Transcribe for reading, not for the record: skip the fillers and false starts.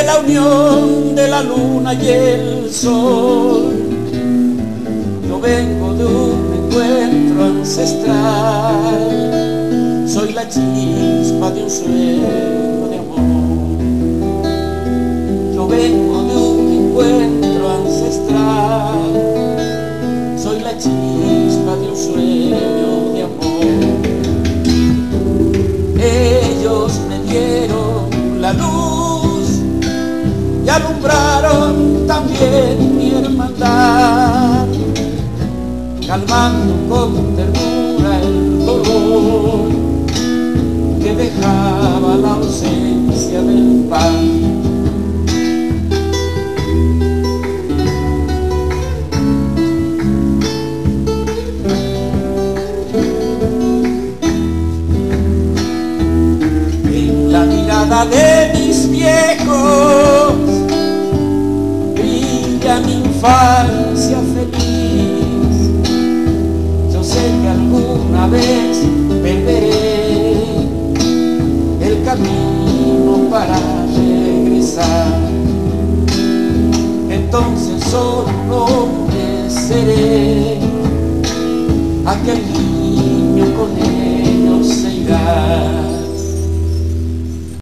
la unión de la luna y el sol. Yo vengo de un encuentro ancestral, soy la chispa de un sueño de amor. Yo vengo de un encuentro ancestral, soy la chispa de un sueño de amor. Ellos me dieron la luz y alumbraron también mi hermandad, calmando con ternura el dolor que dejaba la ausencia del pan. En la mirada de mis viejos brilla mi infancia feliz. Yo sé que alguna vez perderé el camino para regresar. Entonces solo un hombre seré, aquel